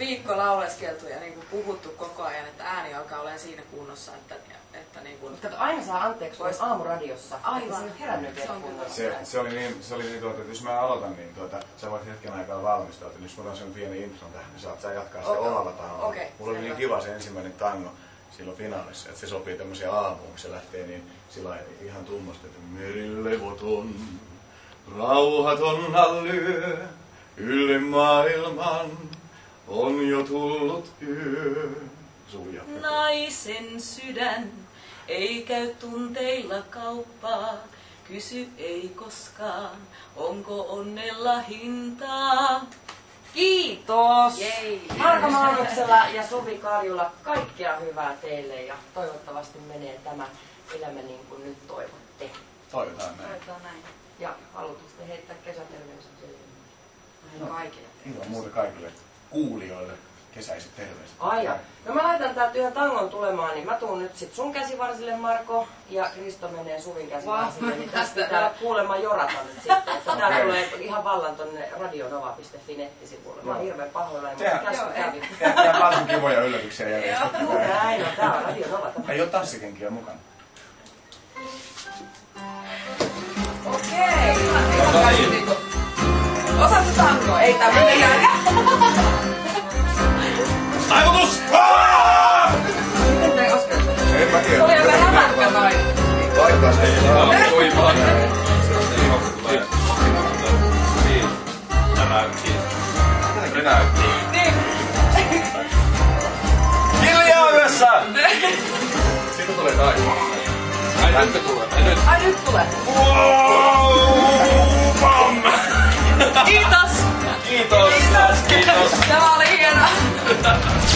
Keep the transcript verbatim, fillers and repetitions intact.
viikko lauleskeltu ja niinku puhuttu koko ajan, että ääni alkaa olemaan siinä kunnossa, että, että niinku... Mutta aina saa anteeksi, kun olisi aamuradiossa. Aivan. Se on herännyt vielä kunnossa. Se, se oli niin, se oli niin tuota, että jos mä aloitan, niin tuota, sä voit hetken aikaa valmistautua. Jos mulla on sen pieni intron tähän, niin saat sä jatkaa sitä Okay. omalla tangolla. Okay, mulla oli niin kiva se ensimmäinen tango silloin finaalissa, että se sopii tämmöiseen aamuun, kun se lähtee niin sillä ihan tummosta, että merilevoton, rauhaton hallyö, ylle maailman on jo tullut yö. Suja. Naisen sydän ei käy tunteilla kauppaa, kysy ei koskaan, onko onnella hintaa. Kiitos! Jei. Marko Maanoksella ja Suvi Karjula, kaikkea hyvää teille ja toivottavasti menee tämä elämä niin kuin nyt toivotte. Toivotaan näin. Toivotaan näin. Ja haluatte heittää kesäterveisiä No. Kaikille. Ilman muuta kaikille kuulijoille kesäiset terveiset. Ai ja. No mä laitan täältä yhden tangon tulemaan, niin mä tuun nyt sit sun käsivarsille, Marko, ja Kristo menee Suvin käsivarsille, niin tästä pitää kuulemma jorata nyt sitten, että tää Okay. tulee ihan vallan tonne radionova piste fi nettisivuille. Mä oon hirveen pahoillani, mutta Sehän- käsky kävi. Tää taas on kivoja yllätyksiä järjestetty. Näin, no tää on radionova. Ei oo tassikenkiä mukana. Okei. Osaatko tangoa? Ei tää mitenkään. Taivutus! Miten te askelette? En mä tiedä. Oli jotain hämäkkä noin. Laitetaan se. Oi vaan. Se ilmakko tulee. Niin. Räräyttiin. Renäyttiin. Niin. Hiljaa yössä! Siitä tulee taivaan. Ai nyt tulee. Ai nyt. Ai nyt tulee. Pam! Kiitos! Kiitos. Kiitos. Tämä oli hienoa.